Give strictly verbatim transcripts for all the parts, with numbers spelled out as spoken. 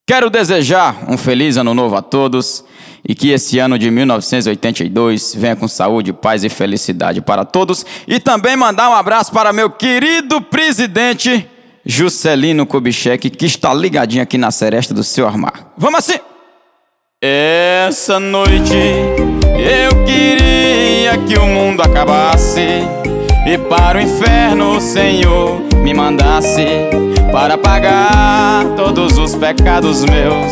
Quero desejar um feliz ano novo a todos e que esse ano de mil novecentos e oitenta e dois venha com saúde, paz e felicidade para todos. E também mandar um abraço para meu querido presidente Juscelino Kubitschek, que está ligadinho aqui na seresta do seu armário. Vamos assim! Essa noite eu queria que o mundo acabasse e para o inferno o Senhor me mandasse para pagar todos os pecados meus.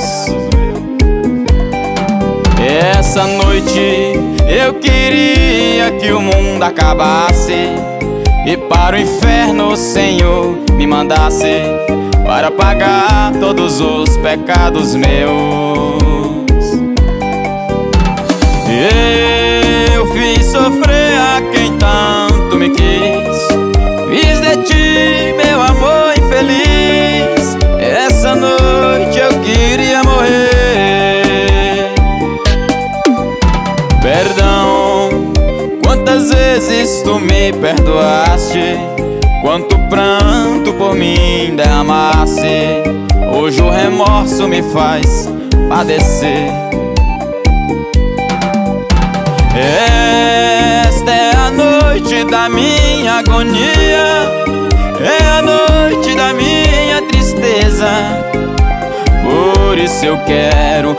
Essa noite eu queria que o mundo acabasse e para o inferno o Senhor me mandasse para pagar todos os pecados meus. Eu fiz sofrer a quem tanto me quis, fiz de ti meu amor infeliz. Essa noite eu queria morrer. Perdão, quantas vezes tu me perdoaste, quanto pranto por mim derramaste. Hoje o remorso me faz padecer. Esta é a noite da minha agonia, é a noite da minha tristeza. Por isso eu quero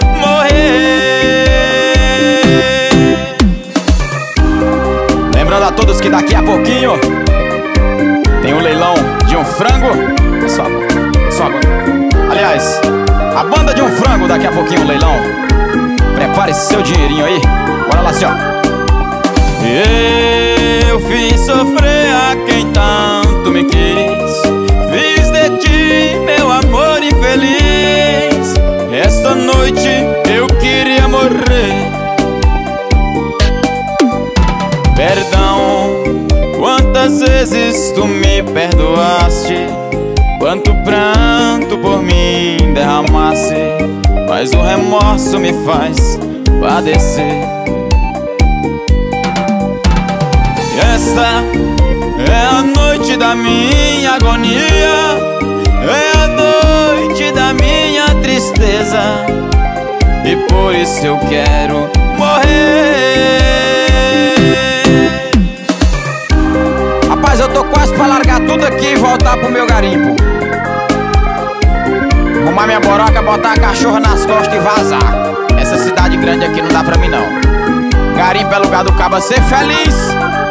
morrer. Lembrando a todos que daqui a pouquinho tem um leilão de um frango. Só, só, aliás, a banda de um frango, daqui a pouquinho um leilão. Prepare seu dinheirinho aí. Bora lá, senhor. Eu fiz sofrer a quem tanto me quis, fiz de ti meu amor infeliz. Esta noite eu queria morrer. Perdão, quantas vezes tu me perdoaste, quanto pranto por mim derramaste. Mas o remorso me faz padecer. Esta é a noite da minha agonia, é a noite da minha tristeza. E por isso eu quero morrer. Rapaz, eu tô quase pra largar tudo aqui e voltar pro meu garimpo, arrumar minha boroca, botar a cachorra nas costas e vazar. Essa cidade grande aqui não dá pra mim não. Garimpo é lugar do caba ser feliz.